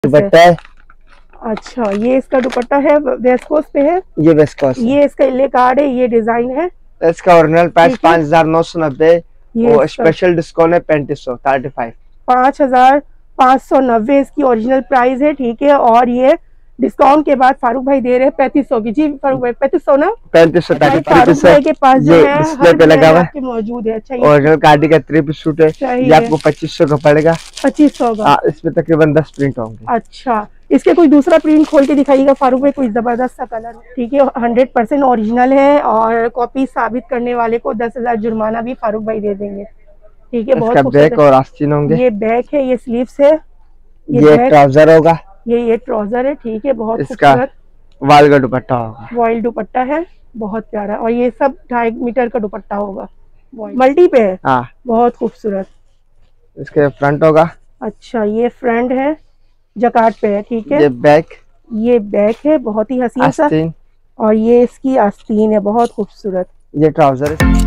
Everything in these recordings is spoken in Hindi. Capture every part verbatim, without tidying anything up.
दुपट्टा है। अच्छा, ये इसका दुपट्टा है, वेस्कोस पे है। ये वेस्कोस, ये इसका इले कार्ड है, ये डिजाइन है। इसका ओरिजिनल प्राइस पाँच हजार नौ सौ नब्बे और स्पेशल डिस्काउंट है पैंतीस सौ थर्टी फाइव पाँच हजार पाँच सौ नब्बे इसकी ओरिजिनल प्राइस है, ठीक है। और ये डिस्काउंट के बाद फारूक भाई दे रहे हैं पैंतीस सौ की। जी फारूक भाई, पैंतीस सौ ना? पैंतीस सौ फारूक भाई के पास जो है डिस्प्ले पे लगा हुआ है मौजूद है। अच्छा, ओरिजिनल कार्डी का थ्री पीस सूट है, ये आपको पच्चीस सौ का पड़ेगा। पच्चीस सौ का? इसमें तकरीबन दस प्रिंट होंगे। अच्छा, इसके कोई दूसरा प्रिंट खोल के दिखाइएगा फारूक भाई, कोई जबरदस्त सा कलर, ठीक है। हंड्रेड परसेंट ओरिजिनल है और कॉपी साबित करने वाले को दस हजार जुर्माना भी फारूक भाई दे देंगे, ठीक है। बहुत बैक और आस्तीन होंगे। ये बैक है, ये स्लीव्स है, ये, ये ट्राउजर होगा, ये ये ट्राउजर है, ठीक है। बहुत इसका वाल का दुपट्टा होगा, वॉइल दुपट्टा है, बहुत प्यारा। और ये सब ढाई मीटर का दुपट्टा होगा, मल्टी पे है। हाँ, बहुत खूबसूरत। इसके फ्रंट होगा। अच्छा, ये फ्रंट है, जकार्ड पे है, ठीक है। ये बैक, ये बैक है, बहुत ही हसीन सा। और ये इसकी आस्तीन है, बहुत खूबसूरत। ये ट्राउजर है।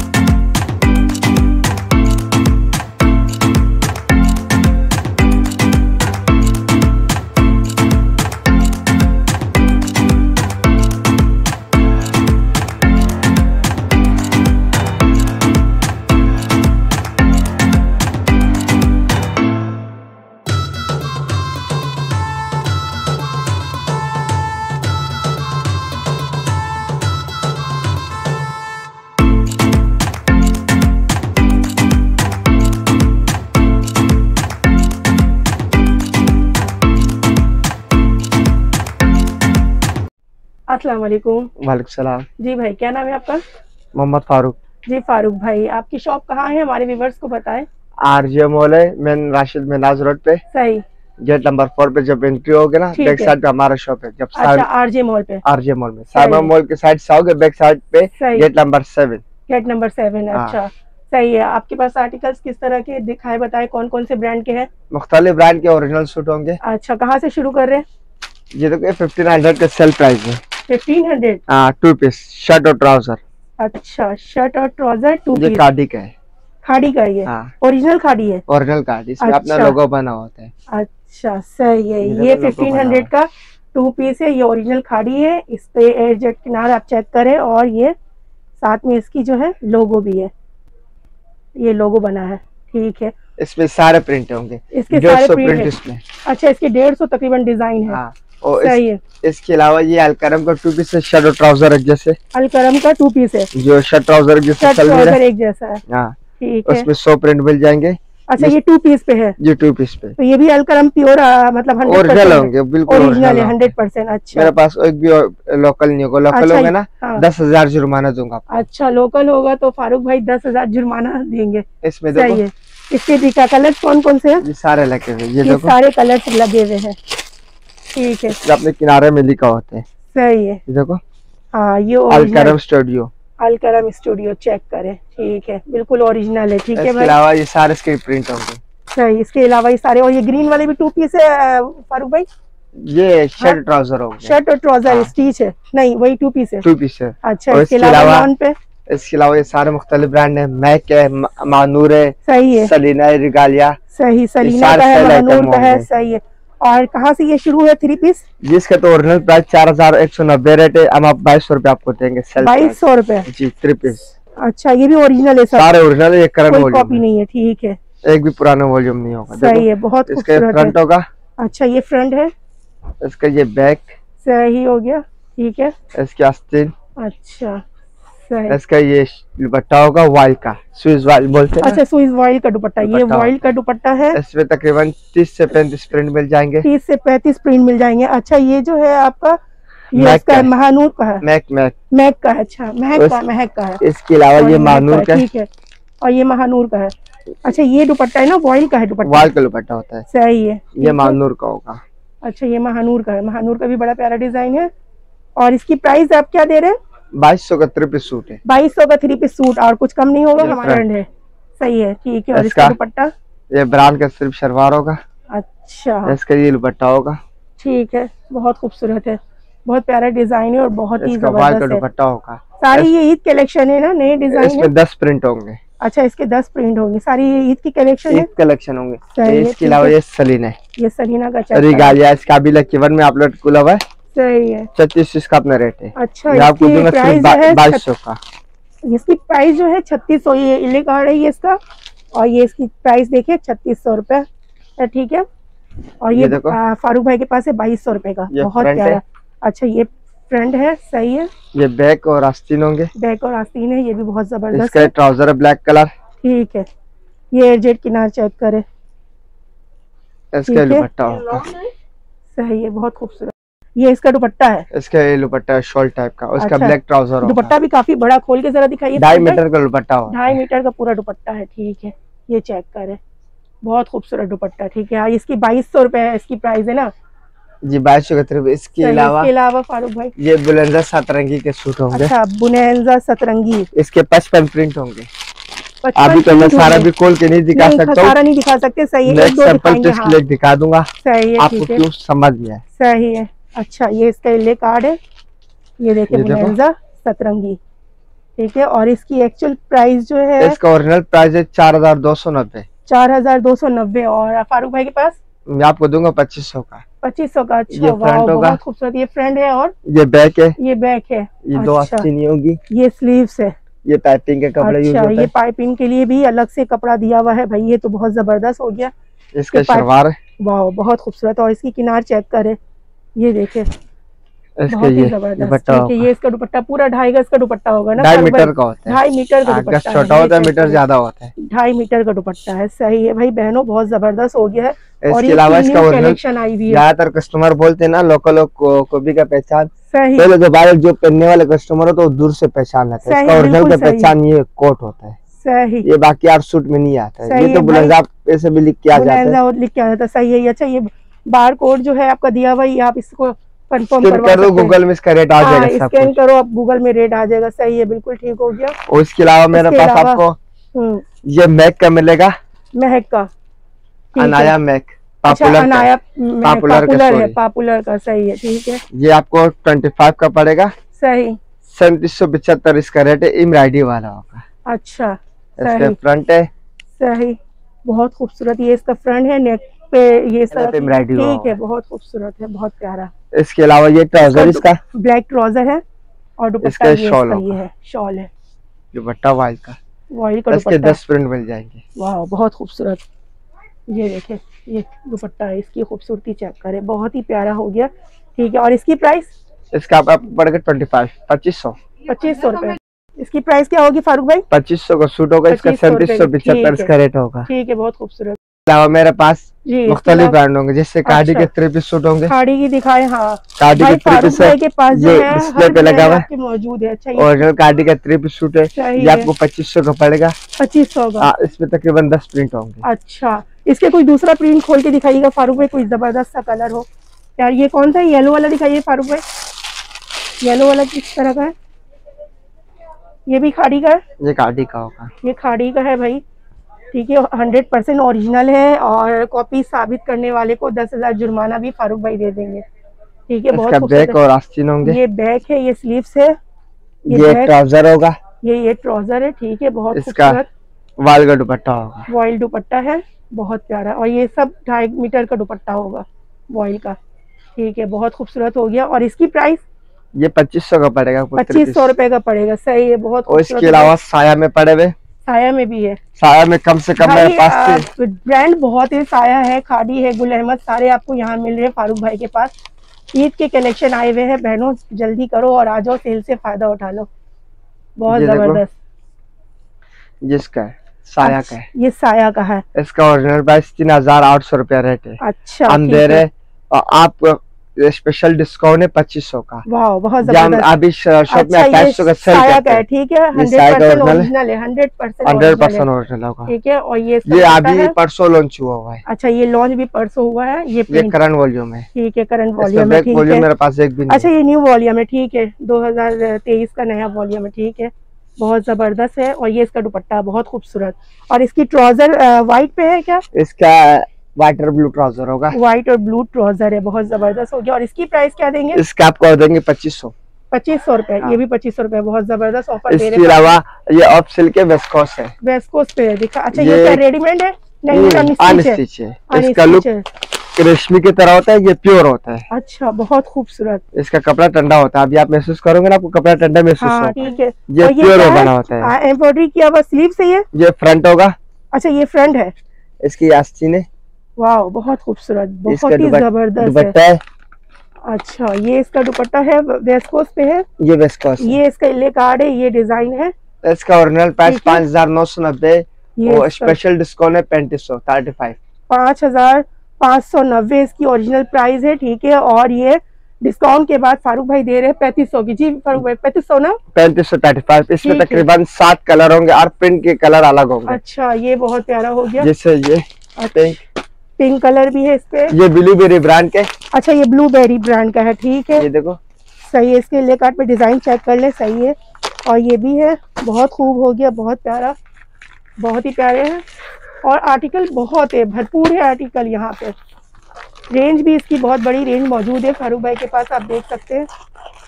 अस्सलाम वालेकुम। वालेकुम सलाम। जी भाई, क्या नाम है आपका? मोहम्मद फारूक। जी फारूक भाई, आपकी शॉप कहाँ है, हमारे व्यूअर्स को बताएं। आरजे मॉल है, मेन राशिद मिनाज रोड पे। सही, गेट नंबर फोर पे जब एंट्री होगे ना, बैक साइड पे हमारा शॉप है। जब अच्छा, आरजे मॉल पे? आरजे मॉल में, साइबर मॉल के साइड से आओगे, बैक साइड पे gate number seven. Gate number seven, अच्छा सही है। आपके पास आर्टिकल्स किस तरह के दिखाए, बताए कौन कौन से ब्रांड के हैं? मुख्तलिफ ब्रांड के ओरिजिनल सूट होंगे। अच्छा, कहाँ से शुरू कर रहे हैं? ये देखो, फिफ्टीन हंड्रेड का सेल प्राइस है। Fifteen hundred? हाँ, टू पीस शर्ट और ट्राउजर। अच्छा, शर्ट और ट्राउजर टू पीस। खादी का है। खादी का है? हाँ, ओरिजिनल खादी है। ओरिजिनल खादी, इसमें अपना लोगो बना होता है। अच्छा सही है। ये फिफ्टीन हंड्रेड का टू पीस है, ये ओरिजिनल खादी है। इस पे एडजस्ट किनार आप चेक करें, और ये साथ में इसकी जो है लोगो भी है, ये लोगो बना है, ठीक है। इसमें सारे प्रिंट होंगे, इसके सारे प्रिंट, प्रिंट इसमें। अच्छा, इसके डेढ़ सौ तकरीबन डिजाइन है। हाँ, और सही है। इसके अलावा ये अलकरम का टू पीस है, शर्ट और ट्राउजर एक जैसे। अलकरम का टू पीस है, जो शर्ट ट्राउजर जैसे शर्ट ट्राउजर एक जैसा है। हाँ, ठीक है। उसमें सौ प्रिंट मिल जाएंगे। अच्छा, ये टू पीस पे है? ये टू पीस पे। तो ये भी अलकरम प्योर, मतलब ओरिजिनल होंगे, बिल्कुल ओरिजिनल है, हंड्रेड परसेंट। अच्छा, मेरे पास एक भी लोकल नहीं होगा। लोकल होगा ना, दस हजार जुर्माना दूंगा। अच्छा, लोकल होगा तो फारूक भाई दस हजार जुर्माना देंगे। इसमें सही है। इसके दिखा कलर कौन कौन से हैं? ये सारे लगे हुए, ये देखो, सारे कलर लगे हुए हैं, ठीक है। अपने किनारे में लिखा होता है। सही है, देखो। हाँ, ये Alkaram studio, Alkaram studio, check करें, ठीक है, बिल्कुल ओरिजिनल है, ठीक है। इसके अलावा ये सारे इसके प्रिंट होंगे। सही, इसके अलावा ये सारे। और ये ग्रीन वाले भी टू पीस है फारूक भाई? ये शर्ट ट्राउजर होगा। शर्ट और ट्राउजर स्टिच है? नहीं, वही टू पीस है। टू पीस है। अच्छा, इसके अलावा पे इसके अलावा ये सारे मुख्तलिफ ब्रांड है। मैक है, मानूर है, सही है, सलीना है, रिगालिया। सही, सलीना का है, मानूर का है, सही है। और कहाँ से ये शुरू है थ्री पीस? जिसका तो ओरिजिनल प्राइस चार हजार एक सौ नब्बे रेट है, हम आप बाईस सौ रूपये आपको देंगे। बाईस सौ रूपये जी, थ्री पीस। अच्छा, ये भी ओरिजिनल है? सारे ओरिजिनल है, करंट वॉल्यूम, कॉपी नहीं है, ठीक है। एक भी पुराना वॉल्यूम नहीं होगा। सही है, बहुत खूबसूरत। फ्रंट होगा। अच्छा, ये फ्रंट है, इसका ये बैक सही हो गया, ठीक है। इसकी आस्तीन। अच्छा सही। इसका ये दुपट्टा होगा वॉइल का, स्विस वॉइल बोलते हैं। अच्छा, स्विस वॉइल का दुपट्टा, ये वॉइल का दुपट्टा है। इसमें तकरीबन तीस से पैंतीस प्रिंट मिल जाएंगे। तीस से पैंतीस प्रिंट मिल जाएंगे। अच्छा, ये जो है आपका, ये इसका महानूर का है? मैक मैक मैक का है। अच्छा, महक का, महक का है। इसके अलावा ये महानूर का, ठीक है। और ये महानूर का है। अच्छा, ये दुपट्टा है ना, वॉइल का है दुपट्टा? वॉइल का दुपट्टा होता है। सही है, ये महानूर का होगा। अच्छा, ये महानूर का है। महानूर का भी बड़ा प्यारा डिजाइन है। और इसकी प्राइस आप क्या दे रहे हैं? बाईस सौ का थ्री पीस सूट है। बाईस सौ का थ्री पीस सूट, और कुछ कम नहीं होगा हमारे एंड है। सही है, ठीक है। और इसका दुपट्टा? ये ब्रांड का सिर्फ शलवार होगा। अच्छा, इसका ये दुपट्टा होगा, ठीक है। बहुत खूबसूरत है, बहुत प्यारा डिजाइन है और बहुत ही जबरदस्त है। दुपट्टा होगा। सारी ये ईद कलेक्शन है ना, नए डिजाइन? इसमें दस प्रिंट होंगे। अच्छा, इसके दस प्रिंट होंगे, सारी ईद की कलेक्शन है, ईद कलेक्शन होंगे। सही है, इसके ठीक अलावा है। ये सलीना है, ये सलीना का चैक रिगालिया, इसका अभी लकी वन में अपलोड खुला हुआ है। सही है। छत्तीस इसका अपना रेट है। अच्छा, ये आपको इसकी दूंगा प्राइस सिर्फ जो है बाईस सौ का। इसकी प्राइस जो है छत्तीस सौ, ये इले कार्ड है ये इसका, और ये इसकी प्राइस देखिए छत्तीस सौ रुपए है, ठीक है। और ये, ये आ, फारूक भाई के पास है बाईस सौ रुपए का, बहुत प्यारा। अच्छा, ये फ्रंट है, सही है। ये बैक और आस्तीन होंगे, बैक और आस्तीन है, ये भी बहुत जबरदस्त इसका है। ट्राउजर है ब्लैक कलर, ठीक है। ये एयरजेट किनार चेक करे, इसका दुपट्टा होगा, सही है, बहुत खूबसूरत। ये इसका दुपट्टा है, इसका ये दुपट्टा शॉल टाइप का, उसका अच्छा, ब्लैक ट्राउजर होगा। दुपट्टा भी काफी बड़ा, खोल के जरा दिखाइए। ढाई मीटर का दुपट्टा होगा, ढाई मीटर का पूरा दुपट्टा है, ठीक है। ये चेक करे, बहुत खूबसूरत दुपट्टा, ठीक है। इसकी बाईस सौ रुपए है इसकी प्राइस है ना जी, बाईस सौ का। इसके अलावा इसके अलावा फारूक भाई ये बुलंदा सतरंगी के सूट होंगे। अच्छा, बुनेंजा सतरंगी, इसके पचपन प्रिंट होंगे। अभी तो मैं सारा भी खोल के नहीं दिखा सकता हूँ, सारा नहीं दिखा सकते, सही है, एक दो दिखाएंगे, हाँ। दिखा दूंगा, सही है, आपको क्यों समझ में आए, सही है। अच्छा, ये इसका इले कार्ड है, ये देखिए बुनेंजा सतरंगी, ठीक है। और इसकी एक्चुअल प्राइस जो है, इसका ओरिजिनल प्राइस है चार हजार दो सौ नब्बे चार हजार दो सौ नब्बे और फारूक भाई के पास मैं आपको दूंगा पच्चीस सौ का, पच्चीस सौ का। अच्छा, ये फ्रंट होगा, बहुत खूबसूरत। ये फ्रंट है और ये बैक है, ये बैक है, ये दो आस्तीन होगी, ये स्लीव्स है, ये पाइपिंग के कपड़े यूज होता है। ये पाइपिंग के लिए भी अलग से कपड़ा दिया हुआ है भाई, ये तो बहुत जबरदस्त हो गया। इसका शलवार है, वाह, बहुत खूबसूरत। और इसकी किनार चेक करे, ये देखे, बहुत ही जबरदस्त, ठीक है। ये इसका दुपट्टा पूरा ढाई गज का दुपट्टा होगा ना, ढाई मीटर का होता है, ढाई मीटर का दुपट्टा, छोटा होता है, मीटर ज्यादा होता है, ढाई मीटर का दुपट्टा है, सही है भाई बहनों, बहुत जबरदस्त हो गया है। इसके अलावा इसका कलेक्शन आई हुई है, ज्यादातर कस्टमर बोलते हैं ना लोकल लोग को कॉपी का पहचान, सही, पहले जो बाहर जो पहनने वाले कस्टमर हो तो दूर से पहचान लेते हैं, इसका ओरिजिनल का पहचान ये कोट होता है, सही, ये बाकी आप सूट में नहीं आता है, ये तो बुलंदा ऐसे भी लिख के आ जाता है, लिख के आ जाता है, सही है। अच्छा, ये बार कोड जो है आपका दिया हुआ, ये आप इसको कंफर्म करवा सकते हैं, गूगल में इसका रेट आ जाएगा, स्कैन करो आप, गूगल में रेट आ जाएगा, सही है, बिल्कुल ठीक हो गया। और इसके अलावा मेरे पास आपको ये मैक का मिलेगा, महक का, अनाया मैक, पॉपुलर अनाया पॉपुलर है, पॉपुलर का, सही है, ठीक है। ये आपको ट्वेंटी फाइव का पड़ेगा, सही, सैंतीस सौ पिछहत्तर इसका रेट है, एम्ब्रॉयडरी वाला होगा। अच्छा, इसका फ्रंट है, सही, बहुत खूबसूरत। ये इसका फ्रंट है, नेक पे ये सब ठीक है, बहुत खूबसूरत है, बहुत प्यारा। इसके अलावा ये ट्राउजर, इसका ब्लैक ट्राउजर है और दुपट्टा ये शॉल है, शॉल है, दुपट्टा वाइट का, वाइट का, इसके दस प्रिंट मिल जाएंगे। वाह, बहुत खूबसूरत। ये देखे, ये दुपट्टा है, इसकी खूबसूरती चेक करे, बहुत ही प्यारा हो गया, ठीक है। और इसकी प्राइस, इसका पड़ेगा ट्वेंटी फाइव, पच्चीस सौ पच्चीस सौ रुपए। इसकी प्राइस क्या होगी फारूक भाई? पच्चीस सौ का सूट होगा, इसका सैंतीस सौ पिछहत्तर इसका रेट होगा, ठीक है, बहुत खूबसूरत। अलावा मेरे पास मुख्तलिफ ब्रांड होंगे, जैसे कार्डी के थ्री पीस सूट होंगे, कार्डी की दिखाए, हाँ कार्डी के थ्री पीस के पास जो है डिस्प्ले पे लगा हुआ है, मौजूद है। अच्छा, ओरिजिनल कार्डी का थ्री पीस सूट है, ये आपको पच्चीस सौ का पड़ेगा, पच्चीस सौ का, इसमें तकरीबन दस प्रिंट होंगे। अच्छा, इसके कोई दूसरा प्रिंट खोल के दिखाइएगा फारूक भाई, कोई जबरदस्त सा कलर हो यार। ये कौन सा येलो वाला दिखाइए फारूक भाई, येलो वाला किस तरह का है? ये भी खाड़ी का है, ये खाड़ी का होगा, ये खाड़ी का है भाई, ठीक है, हंड्रेड परसेंट ओरिजिनल है, और कॉपी साबित करने वाले को दस हजार जुर्माना भी फारूक भाई दे देंगे, ठीक है। बहुत बैक और आस्तीन होंगे, ये बैक है, ये स्लीव्स है, ये ट्राउजर होगा, ये ये ट्राउजर है, ठीक है, बहुत इसका वाल का दुपट्टा होगा, वॉइल दुपट्टा है, बहुत प्यारा। और ये सब ढाई मीटर का दुपट्टा होगा वॉइल का, ठीक है, बहुत खूबसूरत हो गया। और इसकी प्राइस ये पच्चीस सौ का पड़ेगा, पच्चीस सौ रुपए का पड़ेगा, सही है, बहुत। और इसके अलावा साया में पड़े हुए, साया में भी है, साया में कम से कम मेरे पास ब्रांड बहुत है, साया है, खादी है, गुल अहमद, सारे आपको यहाँ मिल रहे हैं फारूक भाई के पास। ईद के कलेक्शन आए हुए हैं बहनों, जल्दी करो और आ जाओ, सेल से फायदा उठा लो, बहुत जबरदस्त। जिसका है साया का है, ये साया का है, इसका ओरिजिनल प्राइस तीन हजार आठ सौ रुपया रेट है। अच्छा, हम दे रहे और आप स्पेशल डिस्काउंट है पच्चीस सौ का। वाह, बहुत जबरदस्त। अभी शॉप में अट्ठाईस सौ का सेल करते हैं, ठीक है, हंड्रेड परसेंट ओरिजिनल है, hundred percent hundred percent original होगा, ठीक है। और ये ये अभी परसों लॉन्च हुआ हुआ है। अच्छा, ये लॉन्च भी परसों हुआ है, ये करंट वॉल्यूम है, ठीक है, करंट वॉल्यूम है, ठीक है, मेरे पास एक भी नहीं। अच्छा, ये न्यू वॉल्यूम है, ठीक है, दो हजार तेईस का नया वॉल्यूम है, ठीक है, बहुत जबरदस्त है। और ये इसका दुपट्टा बहुत खूबसूरत। और इसकी ट्राउजर व्हाइट पे है क्या? इसका व्हाइट और ब्लू ट्राउजर होगा, व्हाइट और ब्लू ट्राउजर है, बहुत जबरदस्त हो गया। और इसकी प्राइस क्या देंगे? इसका आपको देंगे पच्चीस सौ, पच्चीस सौ रुपए, ये भी पच्चीस सौ रुपए, बहुत जबरदस्त ऑफर दे रहे हैं। इसके अलावा ये ऑफ सिल्क के वेस्कोस है, वेस्कोस पे है, दिखा। अच्छा, ये ये क्या रेडीमेड है? नहीं, अनस्टिच है। इसका लुक रेशमी की तरह होता है, ये प्योर होता है। अच्छा, बहुत खूबसूरत। इसका कपड़ा ठंडा होता है, अभी आप महसूस करोगे ना, आपको कपड़ा ठंडा महसूस हाँ, होगा। ठीक है। ये प्योर बना होता है, एम्ब्रॉयडरी किया हुआ स्लीव से। ये ये फ्रंट होगा। अच्छा, ये फ्रंट है, इसकी आस्तीन है। वाह, बहुत खूबसूरत, बहुत ही जबरदस्त है। अच्छा, ये इसका दुपट्टा है, वेस्कोस पे है, ये वेस्कोस, ये इसका इले कार्ड है, ये डिजाइन है। इसका ओरिजिनल प्राइस पाँच हजार नौ सौ नब्बे, ये स्पेशल डिस्काउंट है पैंतीस सौ थर्टी फाइव पाँच हजार पाँच सौ नब्बे इसकी ओरिजिनल प्राइस है, ठीक है। और ये डिस्काउंट के बाद फारूक भाई दे रहे हैं पैंतीस सौ की। जी फारूक भाई, पैंतीस सौ ना? पैंतीस सौ थर्टी फाइव। इसमें तकरीबन सात कलर होंगे और प्रिंट के कलर अलग होंगे। अच्छा, ये बहुत प्यारा हो गया। जैसे ये पिंक पिंक कलर भी है इस पे। ये ब्लूबेरी ब्रांड के। अच्छा, ये ब्लूबेरी ब्रांड का है, ठीक है। ये देखो, सही है। इसके ले कार्ड पे डिजाइन चेक कर ले, सही है। और ये भी है, बहुत खूब हो गया, बहुत प्यारा, बहुत ही प्यारे हैं। और आर्टिकल बहुत है, भरपूर है आर्टिकल यहाँ पे। रेंज भी इसकी बहुत बड़ी रेंज मौजूद है फारूक भाई के पास, आप देख सकते हैं।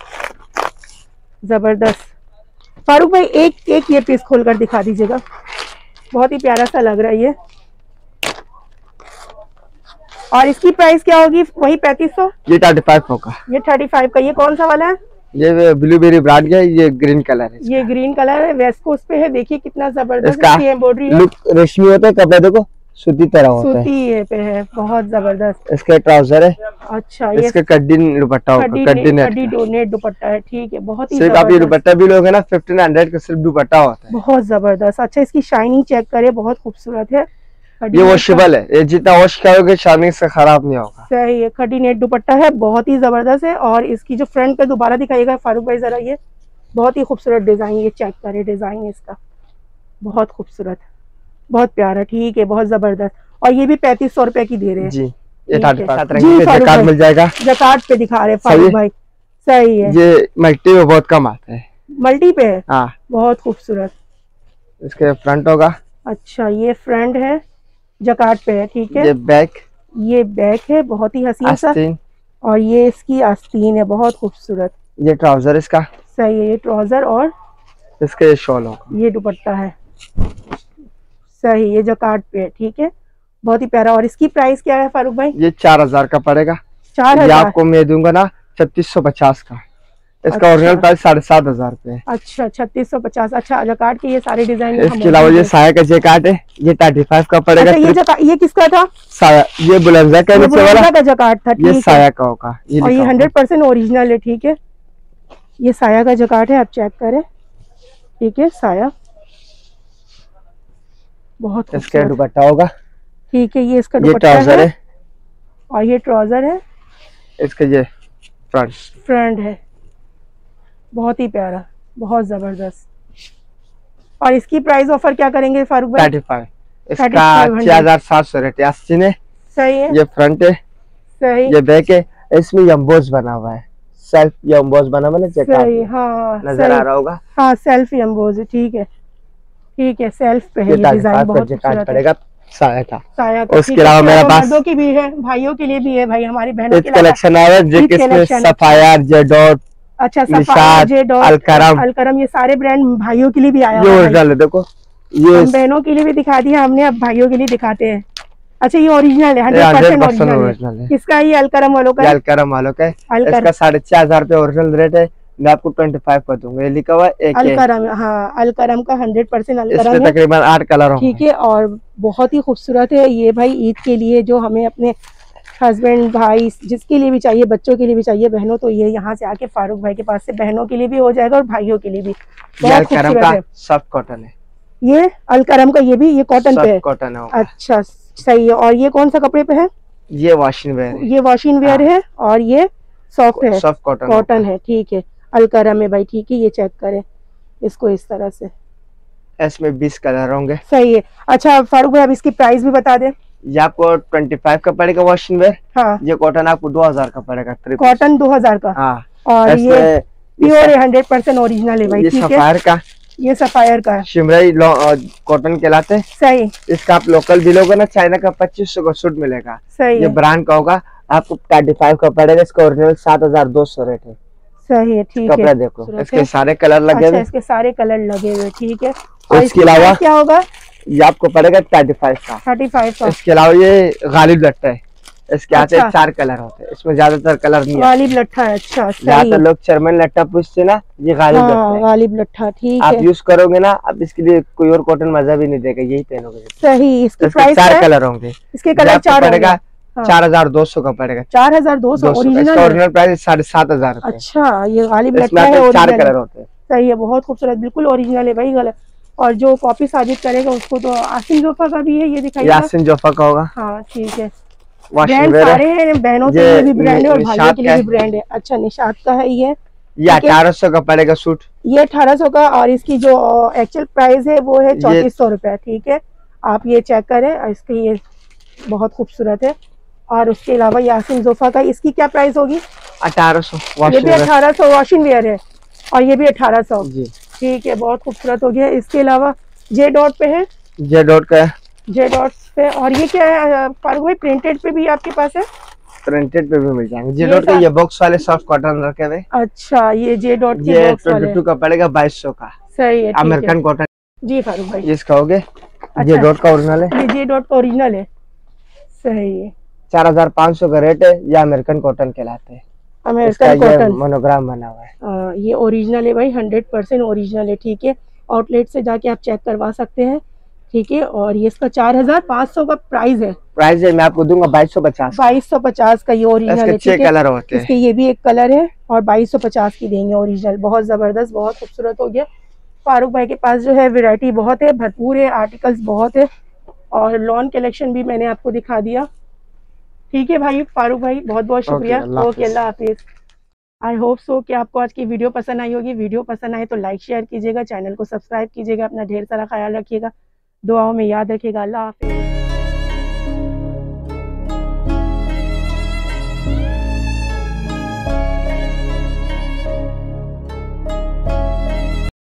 जबरदस्त। फारूक भाई, एक एक ये पीस खोलकर दिखा दीजिएगा, बहुत ही प्यारा सा लग रहा है ये। और इसकी प्राइस क्या होगी? वही पैंतीस सौ। ये थर्टी फाइव होगा। ये थर्टी फाइव का। ये कौन सा वाला है? ये ब्लूबेरी ब्रांड का है, ये ग्रीन कलर है। ये ग्रीन कलर है, वेस्कोस पे है। देखिए कितना जबरदस्त एम्ब्रॉयडरी है। लुक रेशमी होता है, कपड़ा देखो सूती तरह होता है, सूती पे है, बहुत जबरदस्त। इसका ट्राउजर है। अच्छा, ये इसका कड्डी दुपट्टा होगा, कड्डी नेट दुपट्टा है, ठीक है। बहुत ही सिर्फ आप ये दुपट्टा भी लोगे ना फिफ्टीन हंड्रेड का सिर्फ दुपट्टा होता है, बहुत जबरदस्त। अच्छा, इसकी शाइनिंग चेक करे, बहुत खूबसूरत है। ये वॉशेबल है, ये जितना वॉश करोगे शाइनिंग से खराब नहीं होगा। सही है। खड्डी नेट दुपट्टा है, बहुत ही जबरदस्त है। और इसकी जो फ्रंट पे दोबारा दिखाइएगा फारूक भाई जरा, ये बहुत ही खूबसूरत डिजाइन, ये चेक करे डिजाइन इसका, बहुत खूबसूरत, बहुत प्यारा, ठीक है, बहुत जबरदस्त। और ये भी पैंतीस सौ रुपए की दे रहे हैं जी। ये जकात मिल जाएगा, जकात पे दिखा रहे फारूक भाई, सही है। ये मल्टी में बहुत कम आता है, मल्टी पे है, हाँ, बहुत खूबसूरत। इसके फ्रंट होगा। अच्छा, ये फ्रंट है, जकाट पे है, ठीक है। ये बैक, ये बैक है, बहुत ही हसीन सा। और ये इसकी आस्तीन है, बहुत खूबसूरत। ये ट्राउजर इसका, सही है। ये ट्राउजर और इसका ये शॉल होगा, ये दुपट्टा है, सही। ये जकाट पे है, ठीक है, बहुत ही प्यारा। और इसकी प्राइस क्या है फारूक भाई? ये चार हजार का पड़ेगा। चार हजार आपको मैं दूंगा ना छत्तीस सौ पचास का। इसका ओरिजिनल प्राइस साढ़े सात हजार पे। अच्छा, छत्तीस सौ पचास। अच्छा, जकाट के ये सारे डिजाइन। इसके अलावा ये साया का जकाट है, ये थर्टी फाइव का पड़ेगा। अच्छा, ये जकाट, ये किसका था? साया, ये बुलंजा का नीचे वाला का जकाट था, ये साया का होगा। और ये हंड्रेड परसेंट ओरिजिनल है, ठीक है। ये साया का जकाट है, आप चेक करें, ठीक है। साया बहुत, इसका दुपट्टा होगा, ठीक है। ये इसका ये ट्राउजर है, और ये ट्राउजर है। इसका ये फ्रंट फ्रंट है, बहुत ही प्यारा, बहुत जबरदस्त। और इसकी प्राइस ऑफर क्या करेंगे फारूक भाई? Thirty five. इसका छह हजार सात सौ रेट है। सही है। ये फ्रंट है, सही। ये बैक है। इसमें एम्बोस बना हुआ है, सेल्फ एम्बोस बना हुआ है, सही, हाँ, नजर आ रहा होगा। हाँ, सेल्फ एम्बोस है, ठीक है, ठीक है। सेल्फ पे है, ये डिजाइन बहुत खूबसूरत पड़ेगा। साया का, साया का। उसके अलावा मेरे पास मर्दों की भी है, भाइयों के लिए भी है, भाई हमारी बहनों के लिए कलेक्शन आ रहा है, सफायर, जेडॉट, अच्छा, सफायर, अलकरम, अलकरम, ये सारे ब्रांड भाइयों के लिए भी आया है। ये देखो, ये बहनों के लिए भी दिखा दिया हमने, अब भाइयों के लिए दिखाते हैं। अच्छा, ये ओरिजिनल है, हंड्रेड परसेंट ओरिजिनल है। किसका? ये अलकरम वालों का, अलकरम वालों का। इसका साढ़े चार हजार रुपए ओरिजिनल रेट है, मैं आपको ट्वेंटी फाइव कर दूंगा। ये लिखा हुआ है अलकरम, हाँ, अलकरम का हंड्रेड परसेंट अलकरम है, तकरीबन आठ कलर होंगे, ठीक है। और बहुत ही खूबसूरत है ये भाई, ईद के लिए जो हमें अपने हस्बैंड, भाई, जिसके लिए भी चाहिए, बच्चों के लिए भी चाहिए, बहनों, तो ये यहाँ से आके फारूक भाई के पास से बहनों के लिए भी हो जाएगा और भाइयों के लिए भी। बहुत खूबसूरत है, सॉफ्ट कॉटन है। ये अलकरम का, ये भी ये कॉटन पे है, कॉटन है। अच्छा, सही है। और ये कौन सा कपड़े पे है? ये वॉशिंग वेयर है, ये वॉशिंग वेयर है। और ये सॉफ्ट है, सॉफ्ट कॉटन कॉटन है, ठीक है। अलकरम है भाई, ठीक है। ये चेक करें इसको इस तरह से, इसमें बीस कलर होंगे, सही है। अच्छा फारूक भाई, अब इसकी प्राइस भी बता दे। ये आपको ट्वेंटी फाइव का पड़ेगा वॉशिंग वेयर, हाँ। ये कॉटन आपको दो हजार का पड़ेगा, कॉटन दो हजार का, हाँ। और ये प्योर है, हंड्रेड परसेंट ओरिजिनल है भाई, ठीक है। सफायर का, ये सफायर का शिमराई कॉटन कहलाते हैं, सही। इसका आप लोकल भी लोगे ना, चाइना का पच्चीस सौ का सूट मिलेगा, सही। ये ब्रांड का होगा, आपको थर्टी फाइव का पड़ेगा। इसका ओरिजिनल सात हजार दो सौ रेट है, सही है, ठीक है। कपड़ा देखो, इसके सारे कलर लगे अच्छा, हुए। इसके सारे कलर लगे हुए, ठीक है। और इसके अलावा क्या होगा? ये आपको पड़ेगा थर्टी फाइव का। थर्टी फाइव का। इसके अलावा ये गालिब लट्टा है, इसके आते अच्छा। चार कलर होते हैं, इसमें ज्यादातर कलर नहीं है। गालिब लट्ठा है, अच्छा सही ज्यादातर है। लोग चरमन लट्टा पूछते ना, ये गालिब लट्टा हाँ, है। गालिब लट्ठा, ठीक आप है। यूज करोगे ना, अब इसके लिए कोई और कॉटन मजा भी नहीं देगा, यही पहनोगे। सही, इसकी प्राइस चार है? कलर होंगे, इसके कलर चार पड़ेगा हाँ। चार हजार दो सौ का पड़ेगा। चार हजार दो सौ ओरिजिनल ओरिजिनल प्राइस साढ़े सात हजार। अच्छा, ये गालिब लट्ठा है, चार ओरिजिनल कलर होते हैं। सही है, बहुत खूबसूरत, बिल्कुल ओरिजिनल है भाई। गलत और जो कॉपी साजिद करेगा उसको तो आसिम जोफा का भी है, ये दिखाइए। आसिम जोफा का होगा। हाँ, ठीक है। ब्रांड सारे हैं, बहनों के लिए भी ब्रांड है और भाइयों के लिए भी ब्रांड है। अच्छा, निशात का है ये। ये अठारह सौ का पड़ेगा सूट। ये अठारह सौ का, और इसकी जो एक्चुअल प्राइस है वो है चौंतीस सौ रुपए, ठीक है। आप ये चेक करें, इसकी ये बहुत खूबसूरत है। और उसके अलावा यासिन जोफा का, इसकी क्या प्राइस होगी? अठारह सौ। ये भी अठारह सौ वॉशिंग वेयर है, और ये भी अठारह सौ, जी ठीक है। बहुत खूबसूरत हो गया। इसके अलावा जे डॉट पे है, जे डॉट का जे डॉट पे। और ये क्या है फारूक भाई, प्रिंटेड पे भी आपके पास है? प्रिंटेड पे भी मिल जाएंगे। जे डॉट का ये बॉक्स वाले सॉफ्ट कॉटन रखे हुए। अच्छा, ये जे डॉट के ये बॉक्स वाले बाईस का पड़ेगा, बाईस सौ का। सही है, अमेरिकन कॉटन। जी फारूक भाई, इसका हो गया। अच्छा, जे डॉट का ओरिजिनल है। ये जे डॉट का ओरिजिनल है, सही है। चार हजार पाँच सौ का रेट है। ये अमेरिकन कॉटन कहलाते हैं। अमेरिकन कॉटन मोनोग्राम बना हुआ है। आ, ये ओरिजिनल है भाई, हंड्रेड परसेंट ओरिजिनल है, ठीक है। आउटलेट से जाके आप चेक करवा सकते हैं, ठीक है। और ये इसका चार हजार पाँच सौ का प्राइस है। प्राइस है मैं आपको दूंगा बाईस सौ पचास। बाईस सौ पचास का ये ओरिजिनल है, छह कलर होते हैं। इसके ये भी एक कलर है, और बाईस सौ पचास की देंगे ओरिजिनल। बहुत जबरदस्त, बहुत खूबसूरत हो गया। फारूक भाई के पास जो है वैरायटी बहुत है, भरपूर है, आर्टिकल्स बहुत है। और लॉन कलेक्शन भी मैंने आपको दिखा दिया, ठीक है भाई। फारूक भाई बहुत बहुत शुक्रिया। Okay, Allah Hafiz. I hope so कि आपको आज की वीडियो पसंद आई होगी। वीडियो पसंद आए तो लाइक शेयर कीजिएगा, चैनल को सब्सक्राइब कीजिएगा, अपना ढेर सारा ख्याल रखिएगा, दुआओं में याद रखिएगा। अल्लाह हाफिज।